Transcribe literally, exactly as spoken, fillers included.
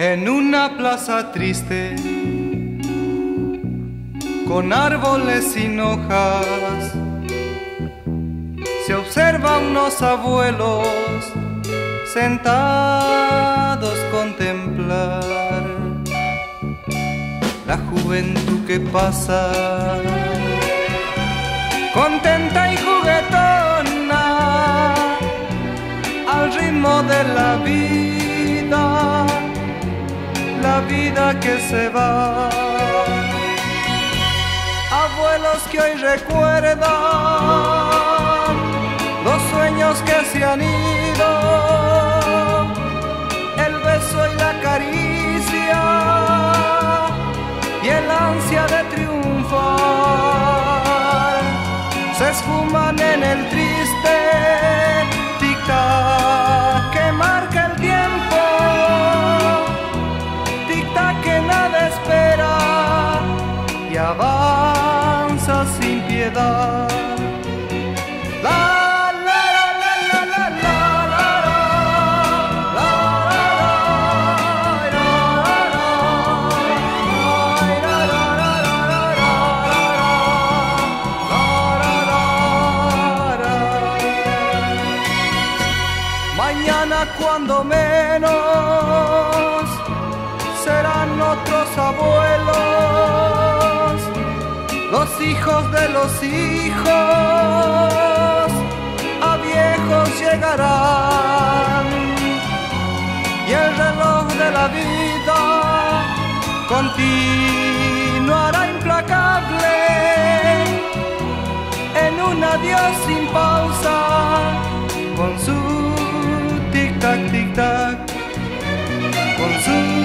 En una plaza triste, con árboles sin hojas, se observa unos abuelos sentados contemplar la juventud que pasa, contenta y juguetona, al ritmo de la vida, la vida que se va. Abuelos que hoy recuerdan los sueños que se han ido, el beso y la caricia y el ansia de triunfar se esfuman en el triste tic-tac que marca el tiempo, tic-tac que nada espera y avanza sin piedad. La, la, la, la, la, la, la, mañana cuando menos serán otros abuelos, los hijos de los hijos a viejos llegarán y el reloj de la vida continuará implacable en un adiós sin pausa, con su tic-tac, tic-tac, con su